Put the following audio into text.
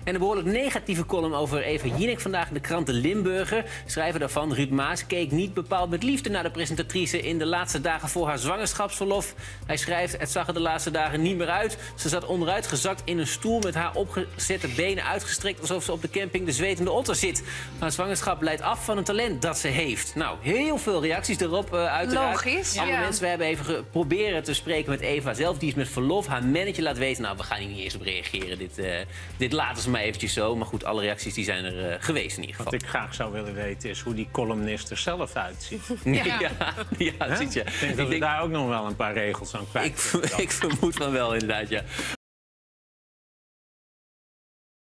En een behoorlijk negatieve column over Eva Jinek vandaag in de krant De Limburger. Schrijver daarvan, Ruud Maas, keek niet bepaald met liefde naar de presentatrice in de laatste dagen voor haar zwangerschapsverlof. Hij schrijft, het zag er de laatste dagen niet meer uit. Ze zat onderuit gezakt in een stoel met haar opgezette benen uitgestrekt, alsof ze op de camping De Zwetende Otter zit. Haar zwangerschap leidt af van een talent dat ze heeft. Nou, heel veel reacties erop, uiteraard. Logisch, Andere ja. mensen, we hebben even geprobeerd te spreken met Eva zelf. Die is met verlof. Haar manager laat weten, nou, we gaan hier niet eens op reageren. Dit laten ze maar eventjes zo. Maar goed, alle reacties die zijn er geweest in ieder geval. Wat ik graag zou willen weten is hoe die columnist er zelf uitziet. Ja, ziet je. Ik denk dat we daar ook nog wel een paar regels aan kwijt. Ik vermoed van wel, inderdaad, ja.